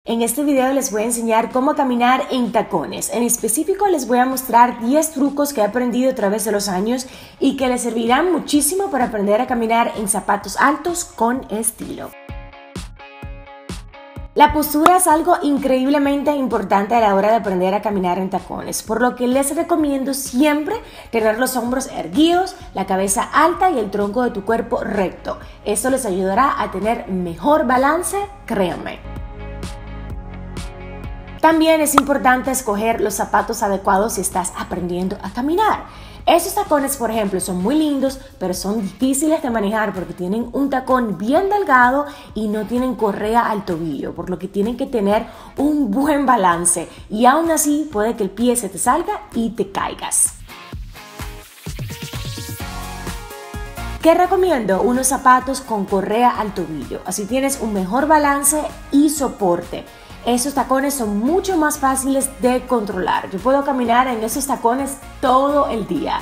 En este video les voy a enseñar cómo caminar en tacones. En específico les voy a mostrar 10 trucos que he aprendido a través de los años y que les servirán muchísimo para aprender a caminar en zapatos altos con estilo. La postura es algo increíblemente importante a la hora de aprender a caminar en tacones, por lo que les recomiendo siempre tener los hombros erguidos, la cabeza alta y el tronco de tu cuerpo recto. Esto les ayudará a tener mejor balance, créanme. También es importante escoger los zapatos adecuados si estás aprendiendo a caminar. Esos tacones, por ejemplo, son muy lindos, pero son difíciles de manejar porque tienen un tacón bien delgado y no tienen correa al tobillo, por lo que tienen que tener un buen balance y aún así puede que el pie se te salga y te caigas. ¿Qué recomiendo? Unos zapatos con correa al tobillo, así tienes un mejor balance y soporte. Esos tacones son mucho más fáciles de controlar. Yo puedo caminar en esos tacones todo el día.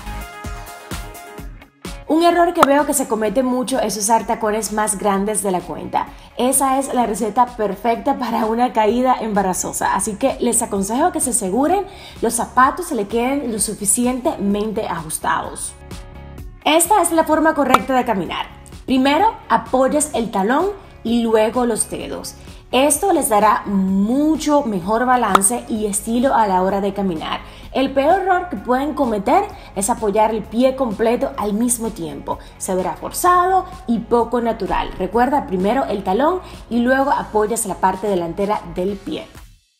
Un error que veo que se comete mucho es usar tacones más grandes de la cuenta. Esa es la receta perfecta para una caída embarazosa. Así que les aconsejo que se aseguren los zapatos se le queden lo suficientemente ajustados. Esta es la forma correcta de caminar. Primero apoyas el talón y luego los dedos. Esto les dará mucho mejor balance y estilo a la hora de caminar. El peor error que pueden cometer es apoyar el pie completo al mismo tiempo. Se verá forzado y poco natural. Recuerda primero el talón y luego apoyas la parte delantera del pie.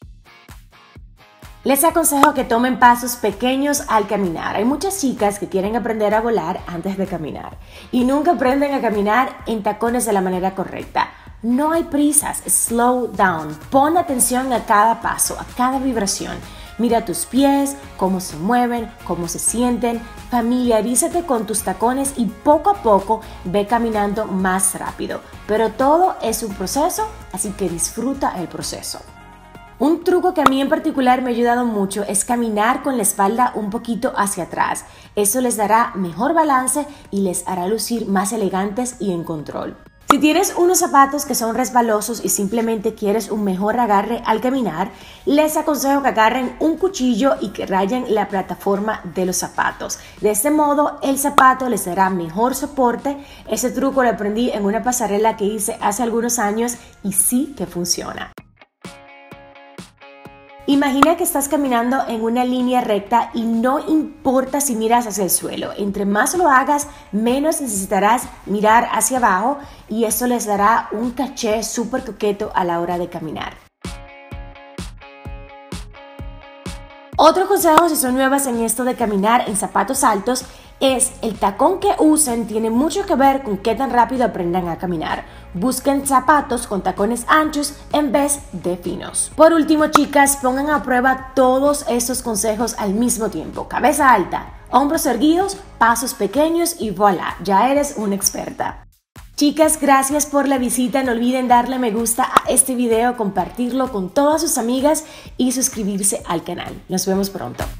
Les aconsejo que tomen pasos pequeños al caminar. Hay muchas chicas que quieren aprender a volar antes de caminar y nunca aprenden a caminar en tacones de la manera correcta. No hay prisas, slow down. Pon atención a cada paso, a cada vibración. Mira tus pies, cómo se mueven, cómo se sienten. Familiarízate con tus tacones y poco a poco ve caminando más rápido. Pero todo es un proceso, así que disfruta el proceso. Un truco que a mí en particular me ha ayudado mucho es caminar con la espalda un poquito hacia atrás. Eso les dará mejor balance y les hará lucir más elegantes y en control. Si tienes unos zapatos que son resbalosos y simplemente quieres un mejor agarre al caminar, les aconsejo que agarren un cuchillo y que rayen la plataforma de los zapatos. De este modo, el zapato les dará mejor soporte. Ese truco lo aprendí en una pasarela que hice hace algunos años y sí que funciona. Imagina que estás caminando en una línea recta y no importa si miras hacia el suelo. Entre más lo hagas, menos necesitarás mirar hacia abajo y eso les dará un caché súper coqueto a la hora de caminar. Otro consejo si son nuevas en esto de caminar en zapatos altos es el tacón que usen tiene mucho que ver con qué tan rápido aprendan a caminar. Busquen zapatos con tacones anchos en vez de finos. Por último, chicas, pongan a prueba todos estos consejos al mismo tiempo. Cabeza alta, hombros erguidos, pasos pequeños y voilà, ya eres una experta. Chicas, gracias por la visita. No olviden darle me gusta a este video, compartirlo con todas sus amigas y suscribirse al canal. Nos vemos pronto.